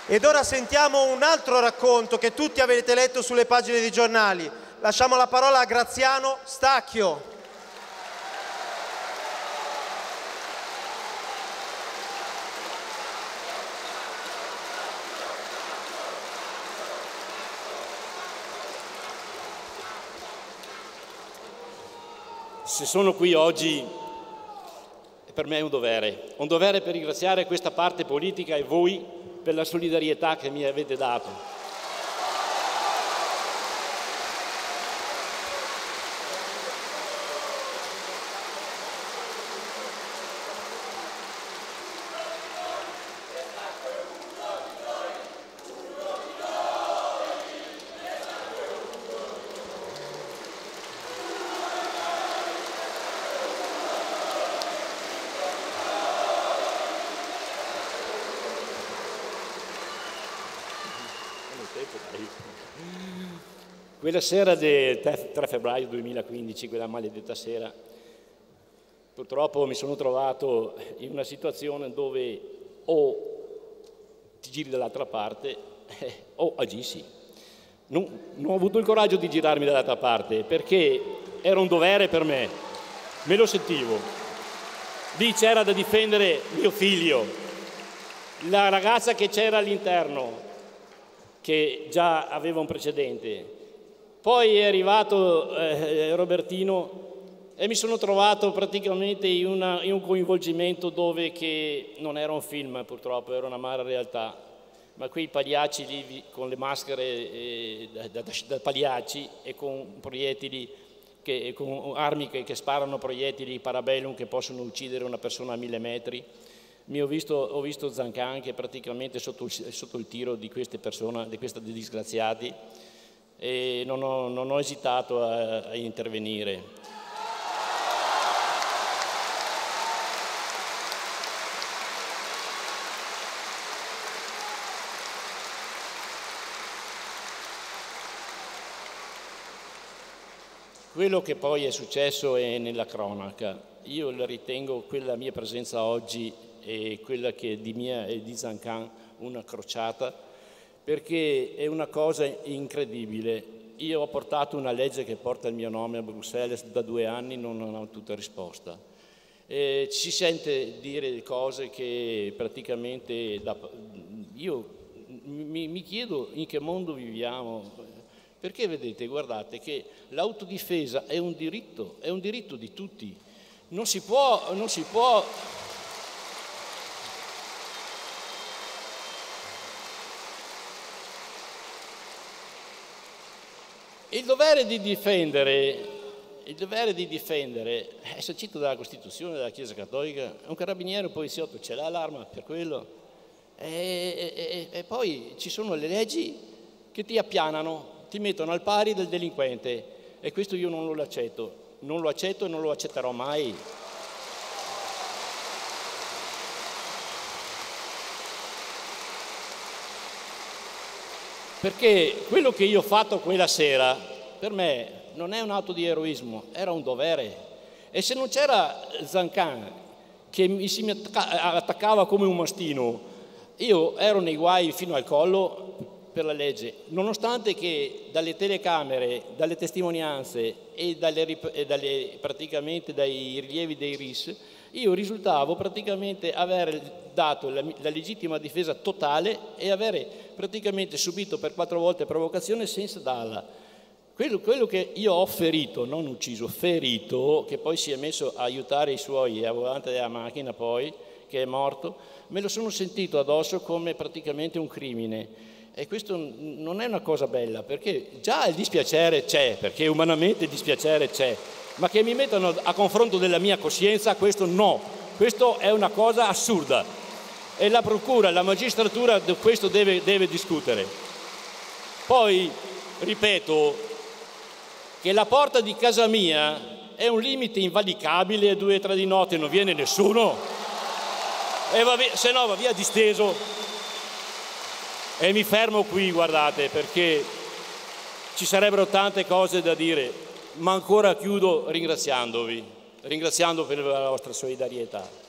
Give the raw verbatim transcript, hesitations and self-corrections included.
Ed ora sentiamo un altro racconto che tutti avete letto sulle pagine dei giornali. Lasciamo la parola a Graziano Stacchio. Se sono qui oggi, per me è un dovere, un dovere per ringraziare questa parte politica e voi per la solidarietà che mi avete dato. Quella sera del tre febbraio duemilaquindici, quella maledetta sera, purtroppo mi sono trovato in una situazione dove o ti giri dall'altra parte eh, o agisci. Non, non ho avuto il coraggio di girarmi dall'altra parte perché era un dovere per me, me lo sentivo. Lì c'era da difendere mio figlio, la ragazza che c'era all'interno, che già aveva un precedente. Poi è arrivato eh, Robertino e mi sono trovato praticamente in, una, in un coinvolgimento dove che non era un film, purtroppo, era un'amara realtà. Ma quei pagliacci lì con le maschere eh, da, da, da pagliacci e con proiettili, che, con armi che, che sparano proiettili parabellum che possono uccidere una persona a mille metri. Mi ho visto, ho visto Zancan che praticamente sotto il, sotto il tiro di queste persone, di questi disgraziati, e non ho, non ho esitato a, a intervenire. Quello che poi è successo è nella cronaca. Io la ritengo quella mia presenza oggi e quella che di mia e di Zancan una crociata, perché è una cosa incredibile. Io ho portato una legge che porta il mio nome a Bruxelles da due anni, non ho tutta risposta. E ci si sente dire cose che praticamente da, io mi, mi chiedo in che mondo viviamo, perché vedete, guardate che l'autodifesa è un diritto, è un diritto di tutti. Non si può, non si può Il dovere di difendere, il dovere di difendere è sancito dalla Costituzione della Chiesa Cattolica. Un carabiniere, un poliziotto ce l'ha l'arma per quello. E, e, e poi ci sono le leggi che ti appianano, ti mettono al pari del delinquente, e questo io non lo accetto, non lo accetto e non lo accetterò mai. Perché quello che io ho fatto quella sera, per me, non è un atto di eroismo, era un dovere. E se non c'era Zancan, che mi si attaccava come un mastino, io ero nei guai fino al collo per la legge, nonostante che dalle telecamere, dalle testimonianze e, dalle, e dalle, praticamente dai rilievi dei R I S, io risultavo praticamente aver dato la, la legittima difesa totale e avere praticamente subito per quattro volte provocazione senza darla. Quello, quello che io ho ferito, non ucciso, ferito, che poi si è messo a aiutare i suoi a volante della macchina poi, che è morto, me lo sono sentito addosso come praticamente un crimine. E questo non è una cosa bella, perché già il dispiacere c'è, perché umanamente il dispiacere c'è, ma che mi mettano a confronto della mia coscienza, questo no, questo è una cosa assurda. E la procura, la magistratura di questo deve, deve discutere. Poi, ripeto, che la porta di casa mia è un limite invalicabile, a due e tre di notte non viene nessuno, e va via, se no va via disteso. E mi fermo qui, guardate, perché ci sarebbero tante cose da dire, ma ancora chiudo ringraziandovi, ringraziando per la vostra solidarietà.